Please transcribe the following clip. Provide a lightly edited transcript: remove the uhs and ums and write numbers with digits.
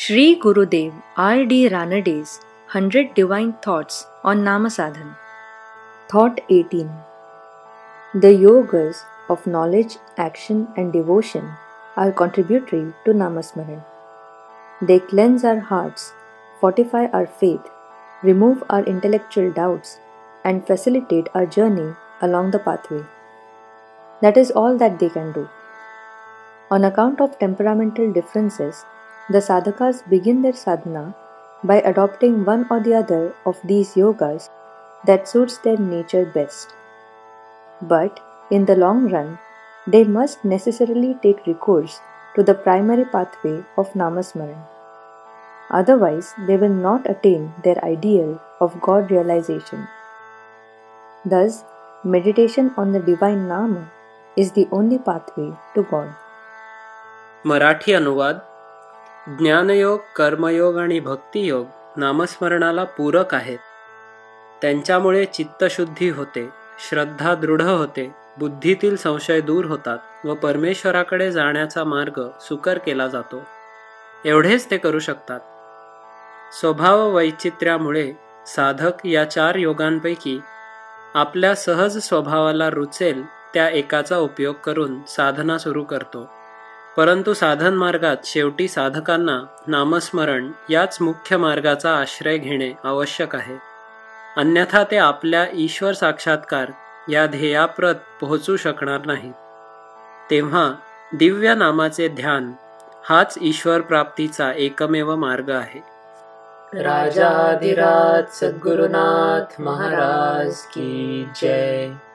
Shree Gurudev R.D. Ranade's 100 Divine Thoughts on Namasadhan. Thought 18. The yogas of knowledge, action and devotion are contributory to Namasmaran. They cleanse our hearts, fortify our faith, remove our intellectual doubts, and facilitate our journey along the pathway. That is all that they can do. On account of temperamental differences, the sadhakas begin their sadhana by adopting one or the other of these yogas that suits their nature best. But in the long run, they must necessarily take recourse to the primary pathway of Namasmaran. Otherwise, they will not attain their ideal of God realization. Thus, meditation on the divine Nama is the only pathway to God. Marathi अनुवाद. ज्ञानयोग, कर्मयोग आणि भक्तियोग नामस्मरणाला पूरक आहेत. त्यांच्यामुळे चित्तशुद्धी होते, श्रद्धा दृढ होते, बुद्धीतील संशय दूर होतात व परमेश्वराकडे जाण्याचा मार्ग सुकर केला जातो. एवढेच ते करू शकतात. स्वभाव वैचित्र्यामुळे साधक या 4 योगांपैकी आपल्या सहज स्वभावाला रुचेल त्या एकाचा उपयोग करून साधना सुरू करतो. परंतु साधन मार्गात शेवटी साधकांना नामस्मरण याच मुख्य मार्गाचा आश्रय घेणे आवश्यक आहे. अन्यथा ते आपल्या ईश्वर साक्षात्कार या ध्येयाप्रत पोहोचू शकणार नाहीत. तेव्हा दिव्य नामाचे ध्यान हाच ईश्वर प्राप्तीचा एकमेव मार्ग आहे. राजाधिराज सद्गुरुनाथ महाराज की जय.